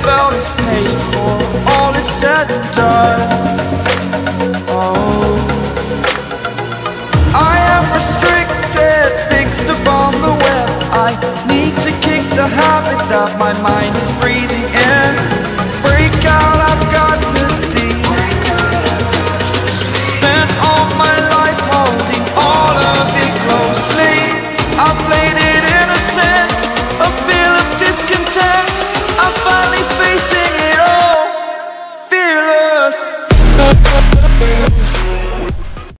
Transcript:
felt is paid for, all is said and done.